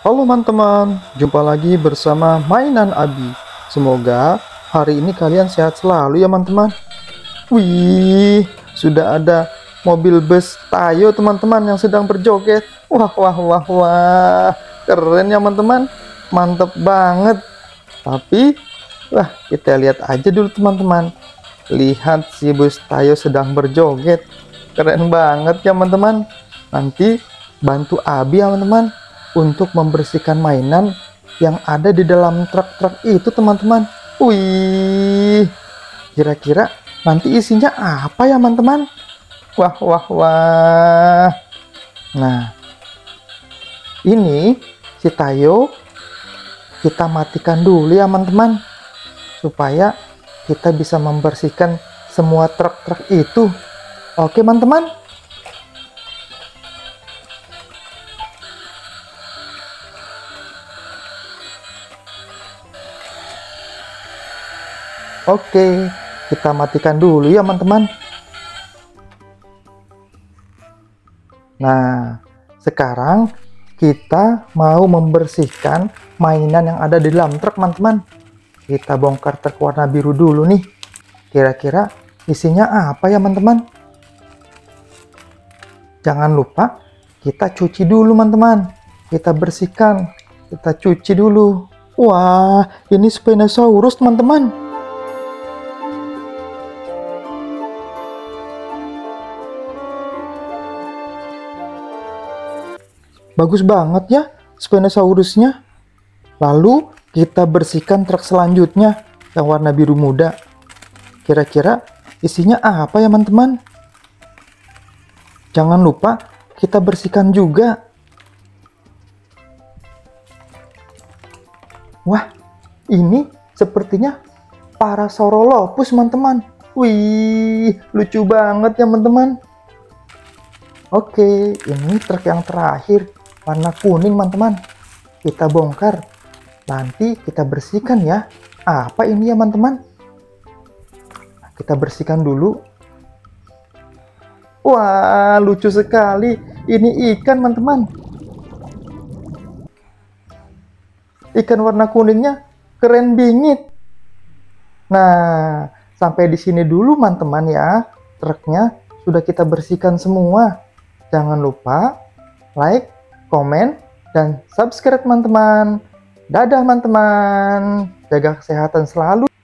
Halo teman-teman, jumpa lagi bersama Mainan Abi. Semoga hari ini kalian sehat selalu ya teman-teman. Wih, sudah ada mobil bus Tayo teman-teman yang sedang berjoget. Wah, wah, wah, wah, keren ya teman-teman, mantep banget. Tapi, wah, kita lihat aja dulu teman-teman. Lihat si bus Tayo sedang berjoget, keren banget ya teman-teman. Nanti bantu Abi ya teman-teman untuk membersihkan mainan yang ada di dalam truk-truk itu teman-teman. Wih, kira-kira nanti isinya apa ya teman-teman? Wah, wah, wah. Nah, ini si Tayo kita matikan dulu ya teman-teman, supaya kita bisa membersihkan semua truk-truk itu. Oke teman-teman. Oke, kita matikan dulu ya teman-teman. Nah, sekarang kita mau membersihkan mainan yang ada di dalam truk teman-teman. Kita bongkar truk warna biru dulu nih. Kira-kira isinya apa ya teman-teman? Jangan lupa kita cuci dulu teman-teman. Kita bersihkan, kita cuci dulu. Wah, ini Spinosaurus teman-teman. Bagus banget ya Spinosaurusnya. Lalu kita bersihkan truk selanjutnya yang warna biru muda. Kira-kira isinya apa ya teman-teman? Jangan lupa kita bersihkan juga. Wah, ini sepertinya Parasaurolophus teman-teman. Wih, lucu banget ya teman-teman. Oke, ini truk yang terakhir warna kuning teman-teman. Kita bongkar, nanti kita bersihkan ya. Apa ini ya teman-teman? Kita bersihkan dulu. Wah, lucu sekali. Ini ikan teman-teman. Ikan warna kuningnya keren bingit. Nah, sampai di sini dulu teman-teman ya. Truknya sudah kita bersihkan semua. Jangan lupa like, komen, dan subscribe teman-teman. Dadah teman-teman, jaga kesehatan selalu.